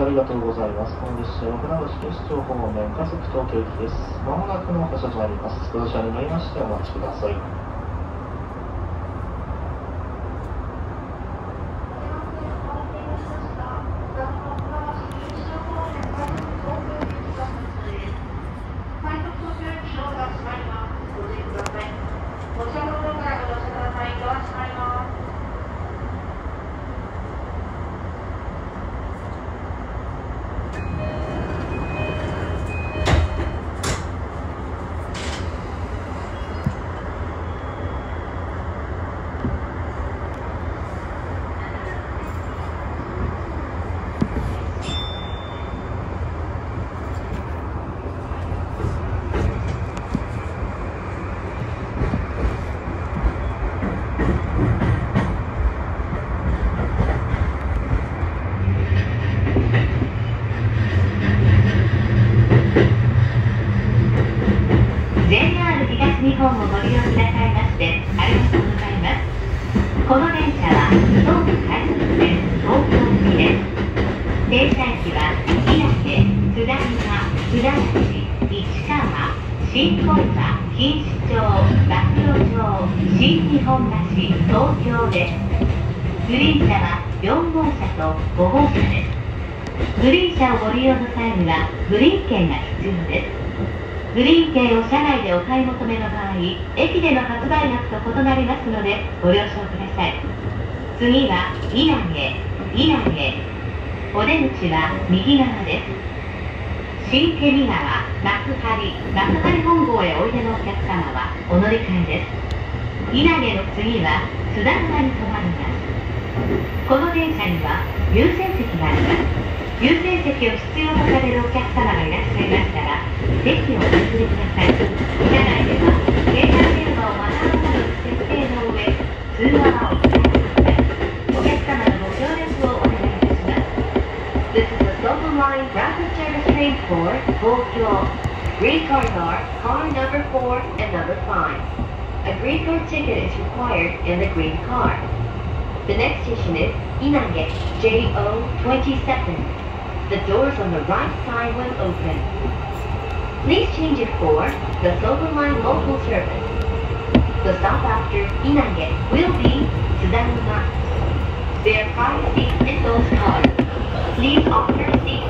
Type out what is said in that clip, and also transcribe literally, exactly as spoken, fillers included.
りがとうございます。この列車は船橋警視庁方面加速東京行きです。まもなくの発車となります。ご乗車になりましてお待ちください。 日本をご利用くださいましてありがとうございます。この電車は東武快速線東京行きです。停車駅は稲毛、津田沼、船橋、市川、新小岩、錦糸町、曝露町、新日本橋、東京です。グリーン車はよん号車とご号車です。グリーン車をご利用の際にはグリーン券が必要です。グリーン券を車内でお買い求めの場合、駅での発売額と異なりますのでご了承ください。次は稲毛、稲毛。お出口は右側です。新毛見川、幕張、幕張本郷へおいでのお客様はお乗り換えです。稲毛の次は津田沼に停まります。この電車には優先席があります。優先席を必要とされるお客様がいらっしゃいましたら、席をお譲りください。車内では、携帯電話をマナーモードに設定の上、通話はお控えください。お客様のご協力をお願いいたします。This is the Silver Line Rapid Service Train for Tokyo. Green cards are car number four and number five. A green card ticket is required in the green car. The next station is Inage, J O twenty-seven.The doors on the right side will open. Please change it for the Silver Line local service. The stop after Inage will be Tsudanuma. There are five seats in those cars. Please offer seats